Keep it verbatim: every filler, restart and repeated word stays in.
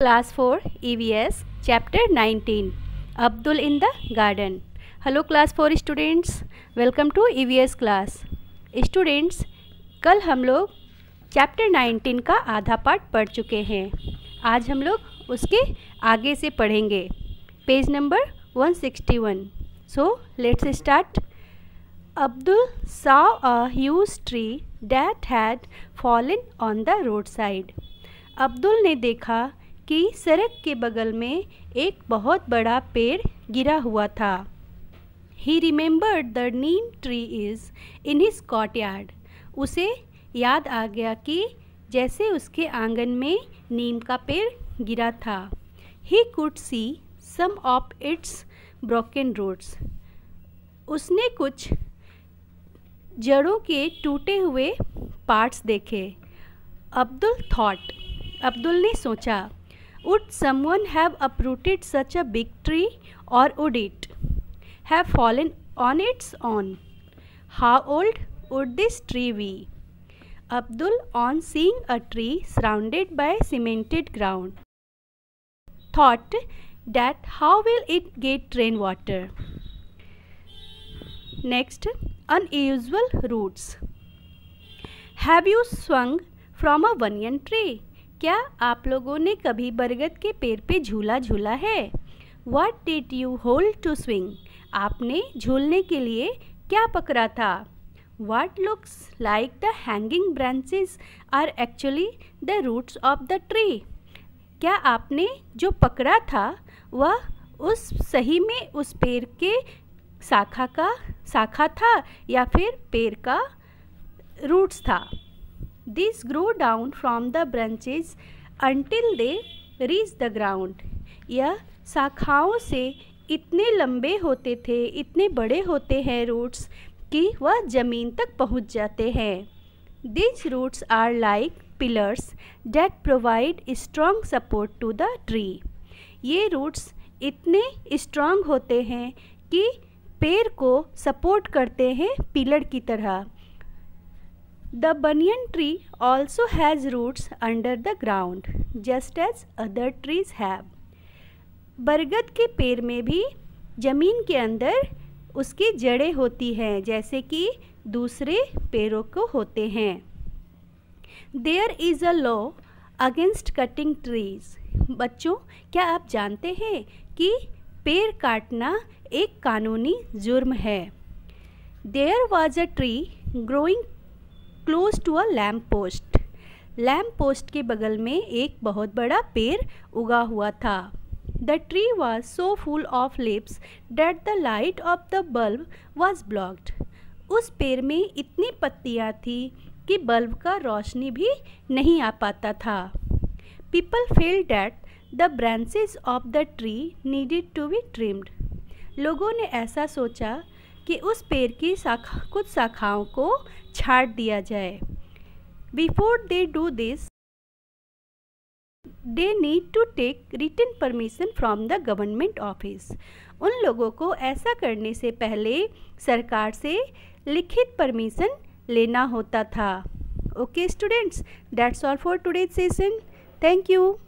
Class four E V S Chapter nineteen Abdul in the Garden. Hello Class four students, welcome to E V S class. Students, कल हम लोग Chapter nineteen का आधा part पढ़ चुके हैं. आज हम लोग उसके आगे से पढ़ेंगे. Page number one sixty-one. So let's start. Abdul saw a huge tree that had fallen on the roadside. Abdul ने देखा कि सड़क के बगल में एक बहुत बड़ा पेड़ गिरा हुआ था. He remembered the neem tree is in his courtyard. उसे याद आ गया कि जैसे उसके आंगन में नीम का पेड़ गिरा था. He could see some of its broken roots. उसने कुछ जड़ों के टूटे हुए पार्ट्स देखे. अब्दुल थॉट अब्दुल ने सोचा, would someone have uprooted such a big tree, or would it have fallen on its own? How old would this tree be? Abdul, on seeing a tree surrounded by cemented ground, thought that how will it get rainwater? Next, unusual roots. Have you swung from a banyan tree? क्या आप लोगों ने कभी बरगद के पेड़ पे झूला झूला है? What did you hold to swing? आपने झूलने के लिए क्या पकड़ा था? What looks like the hanging branches are actually the roots of the tree? क्या आपने जो पकड़ा था वह उस सही में उस पेड़ के शाखा का शाखा था या फिर पेड़ का रूट्स था? These grow down from the branches until they reach the ground. यह शाखाओं से इतने लंबे होते थे, इतने बड़े होते हैं रूट्स कि वह ज़मीन तक पहुंच जाते हैं. These roots are like pillars that provide strong support to the tree. ये रूट्स इतने स्ट्रॉन्ग होते हैं कि पेड़ को सपोर्ट करते हैं पिलर की तरह. The banyan tree also has roots under the ground, just as other trees have. बरगद के पेड़ में भी ज़मीन के अंदर उसकी जड़ें होती हैं जैसे कि दूसरे पेड़ों को होते हैं. There is a law against cutting trees. बच्चों, क्या आप जानते हैं कि पेड़ काटना एक कानूनी जुर्म है? There was a tree growing close to a lamp post. Lamp post के बगल में एक बहुत बड़ा पेड़ उगा हुआ था. The tree was so full of leaves that the light of the bulb was blocked. उस पेड़ में इतनी पत्तियां थी कि बल्ब का रोशनी भी नहीं आ पाता था. People felt that the branches of the tree needed to be trimmed. लोगों ने ऐसा सोचा कि उस पेड़ की शाखा कुछ शाखाओं को छाट दिया जाए. Before they do this they need to take written permission from the government office. उन लोगों को ऐसा करने से पहले सरकार से लिखित परमिशन लेना होता था. Okay students, that's all for today's session. Thank you.